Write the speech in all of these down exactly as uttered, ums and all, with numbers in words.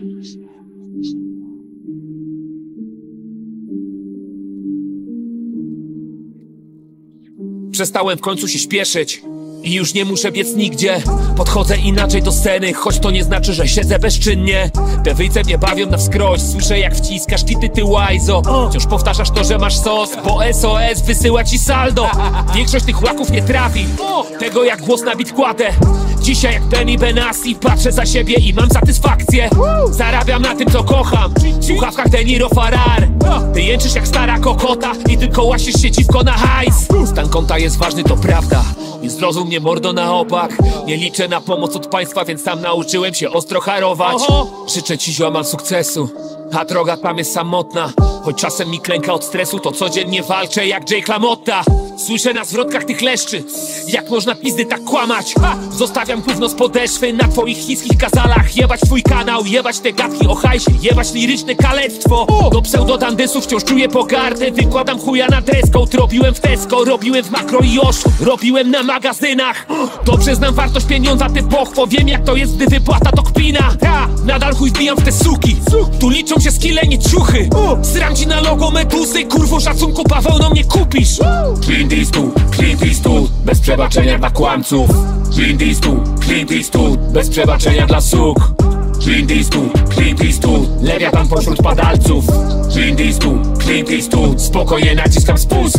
Przestałem w końcu się śpieszyć i już nie muszę biec nigdzie. Podchodzę inaczej do sceny, choć to nie znaczy, że siedzę bezczynnie. Te wyjce mnie bawią na wskroś, słyszę jak wciskasz kity ty łajzo. Wciąż powtarzasz to, że masz sos, bo S O S wysyła ci saldo. Większość tych łaków nie trafi tego, jak głos na bit kładę. Dzisiaj jak Benny Benassi patrzę za siebie i mam satysfakcję. Zarabiam na tym, co kocham, w słuchawkach Deniro Farrar. Ty jęczysz jak stara kokota i tylko łasisz się dziwko na hajs. Stan konta jest ważny, to prawda, nie zrozum mnie mordo na opak. Nie liczę na pomoc od państwa, więc sam nauczyłem się ostro harować. Życzę ci ziomal sukcesu, a droga tam jest samotna. Choć czasem mi klęka od stresu, to codziennie walczę jak Jay Klamotta. Słyszę na zwrotkach tych leszczy, jak można pizdy tak kłamać. Zostawiam gówno z podeszwy na twoich chińskich gazalach. Jebać twój kanał, jebać te gadki o hajsie, jebać liryczne kalectwo. Do pseudodandysów wciąż czuję pogardę. Wykładam chuja na dresscode. Robiłem w Tesco, robiłem w Makro i Oszu, robiłem na magazynach. Dobrze znam wartość pieniądza, ty pochwo. Wiem jak to jest, gdy wypłata to kpina. Nadal chuj wbijam w te suki, tu liczą się skille, nie ciuchy. Sram ci na logo Medusy, kurwo szacunku bawełną nie kupisz. Clint Eastwood, Clint Eastwood, bez przebaczenia dla kłamców. Clint Eastwood, Clint Eastwood, bez przebaczenia dla suk. Clint Eastwood, Clint Eastwood, lewiatan pośród padalców. Clint Eastwood, Clint Eastwood, spokojnie naciskam spust.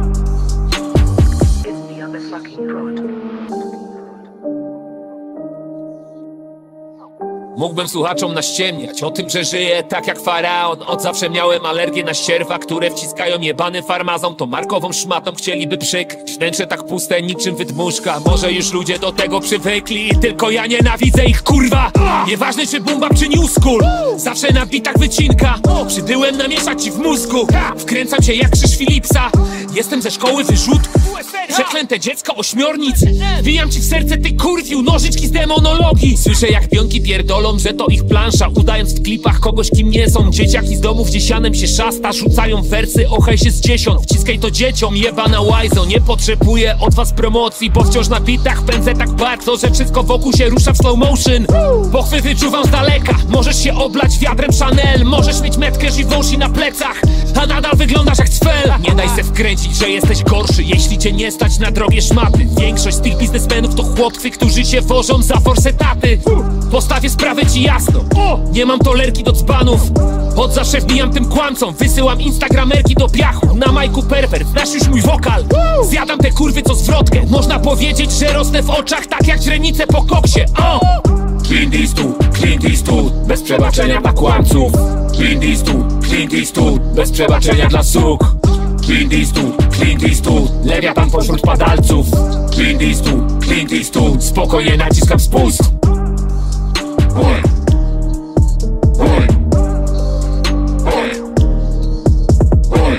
Mógłbym słuchaczom naściemniać o tym, że żyję tak jak faraon. Od zawsze miałem alergię na ścierwa, które wciskają jebany farmazon. To markową szmatą chcieliby przykryć wnętrze tak puste niczym wydmuszka. Może już ludzie do tego przywykli, tylko ja nienawidzę ich, kurwa. Nieważne czy bumba czy new school, zawsze na bitach wycinka. Przybyłem namieszać ci w mózgu, wkręcam się jak Krzyż Philipsa. Jestem ze szkoły wyrzutków, przeklęte dziecko ośmiornic. Wbijam ci w serce, ty kurwiu, nożyczki z demonologii. Słyszę jak pionki pierdolą, że to ich plansza, udając w klipach kogoś kim nie są. Dzieciaki z domów dziesianem się szasta, rzucają wersy o hejsie z dziesiąt. Wciskaj to dzieciom, jebana łajzo. Nie potrzebuję od was promocji, bo wciąż na bitach pędzę tak bardzo, że wszystko wokół się rusza w slow motion. Pochwy wyczuwam z daleka, możesz się oblać wiadrem Chanel. Możesz mieć metkę Givenchy na plecach, a nadal wyglądasz jak cfel. Nie daj se wkręcić, że jesteś gorszy, jeśli cię nie stać na drogie szmaty. Większość z tych biznesmenów to chłopcy, którzy się wożą za forsetaty. Postawię sprawę ci jasno, nie mam tolerki do dzbanów. Od zawsze wbijam tym kłamcom, wysyłam instagramerki do piachu. Na majku perwert, znasz już mój wokal. Zjadam te kurwy co zwrotkę, można powiedzieć, że rosnę w oczach tak jak źrenice po koksie. O! Clint Eastwood, Clint Eastwood, bez przebaczenia dla kłamców. Clint Eastwood, Clint Eastwood, bez przebaczenia dla suk. Clint Eastwood, Clint Eastwood, lewiatan pośród padalców. Clint Eastwood, Clint Eastwood, spokojnie naciskam spust. Oj. Oj. Oj. Oj.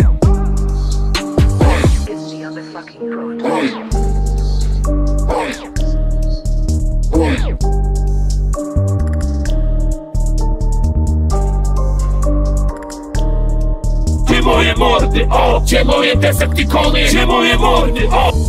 Oj. Oj. Oj. Gdzie moje mordy, o! Gdzie moje Decepticony, gdzie moje mordy, o!